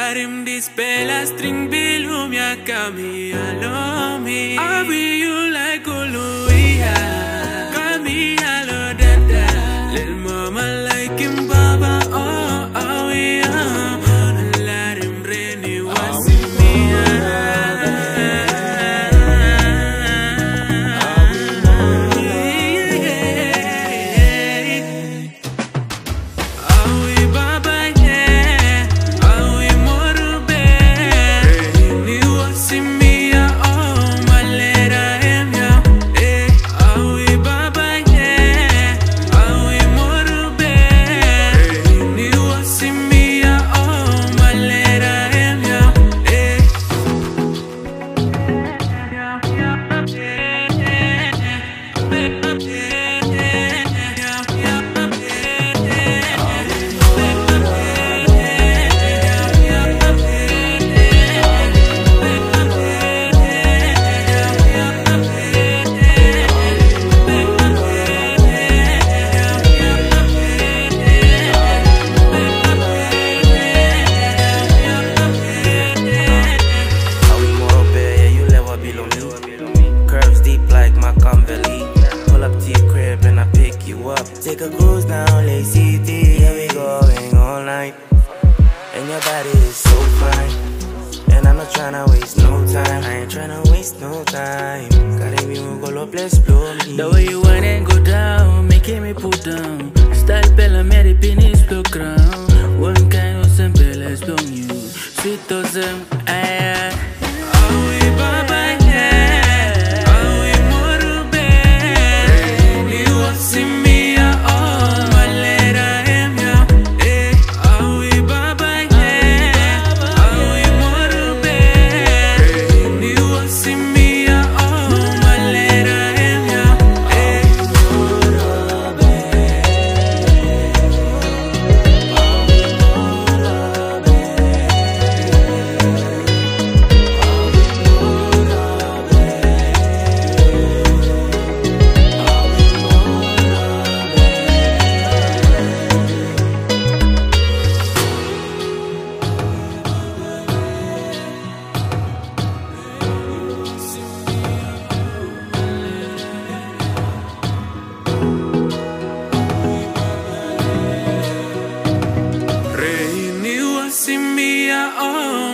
Larim dispela string bilum ya kami alomi. Abi you like Uluia, kami alo dada. Lil mama like him baba oh awi larim reni wasimia. Take a cruise down Lake City, yeah, we going all night. And your body is so fine, and I'm not tryna waste no time. I ain't tryna waste no time. Gotta be one go up, let's blow me. The way you want and go down, making me put down. Style pela meri penis to ground. One kind of simple, let's blow you. Sweet to them, aye. Awi baba yeah, awi morube. Ni wasimi. Oh